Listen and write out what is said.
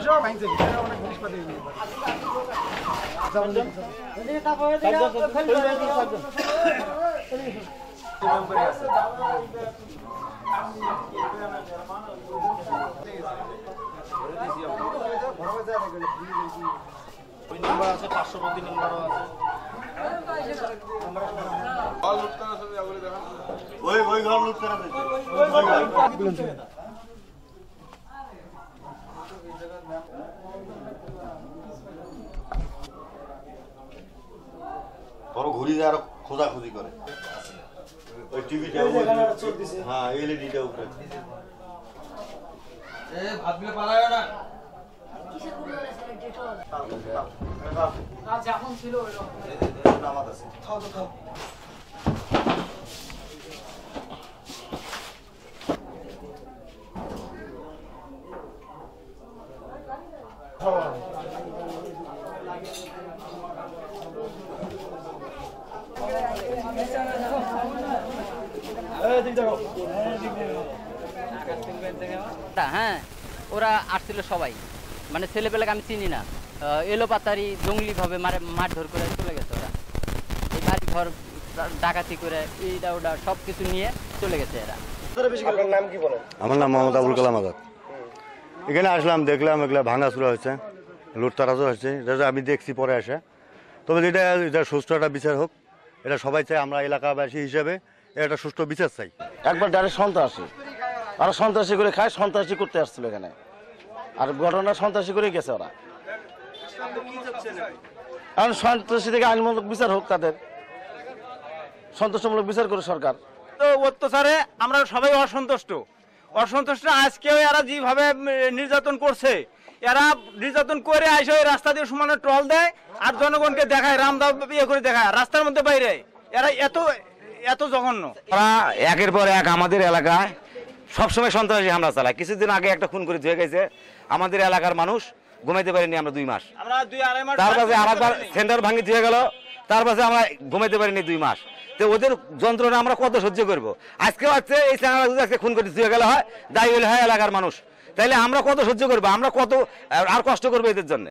বড় ঘুরি যায় আরো খোঁজাখুঁজি করে ওই টিভিটা হ্যাঁ এলইডিটা উপরে ভাবলে পালায় না যখন ছিল নামাজ আছে খাও তো খাও হ্যাঁ ওরা আসছিল সবাই মানে ছেলেপেলাকে আমি চিনি না এলো পাতারি জঙ্গলি ভাবে মারধর করে চলে গেছে ওরা এই বাড়ি ঘর ডাকাতি করে এইটা ওটা সব কিছু নিয়ে চলে গেছে এরা। নাম কি বলেন? আমার নাম মোহাম্মদ আবুল কালাম আজাদ। এখানে আসলাম দেখলাম এগুলা ভাঙাচুরা হয়েছে লুটতারাজও হয়েছে এটা আমি দেখছি পরে আসে তবে এটা সুষ্ঠু একটা বিচার হোক এটা সবাই চাই আমরা এলাকাবাসী হিসেবে এটা সুষ্ঠু বিচার চাই। একবার ডাইরেক্ট সন্ত্রাসী আর সন্ত্রাসী করে খায় সন্ত্রাসী করতে আসছিল এখানে আর ঘটনা সন্ত্রাসী করে গেছে ওরা কারণ সন্ত্রাসী থেকে আইনমূলক বিচার হোক তাদের সন্তোষমূলক বিচার করে সরকার। তো অত্যাচারে আমরা সবাই অসন্তুষ্ট আজকেও এরা যেভাবে নির্যাতন করছে এরা নির্যাতন করে আসে ওই রাস্তা দিয়ে সমানে ট্রল দেয় আর জনগণকে দেখায় রামদাও ইয়ে করে দেখায় রাস্তার মধ্যে বাইরে এরা এত জঘন্য। ওরা একের পর এক আমাদের এলাকায় সবসময় সন্ত্রাসী হামলা চালায়। কিছুদিন আগে একটা খুন করে ধুয়ে গেছে আমাদের এলাকার মানুষ ঘুমাইতে পারিনি আমরা 2 মাস। তার পাশে আরেকবার সেন্টার ভাঙি ধুয়ে গেল তার পাশে আমরা ঘুমাইতে পারিনি 2 মাস। তো ওদের যন্ত্রণা আমরা কত সহ্য করবো? আজকেও আছে এই চ্যানেল যদি আজকে খুন করে ধুয়ে গেল হয় দায়ী হলে হয় এলাকার মানুষ তাইলে আমরা কত সহ্য করবো? আমরা কত আর কষ্ট করবো এদের জন্য?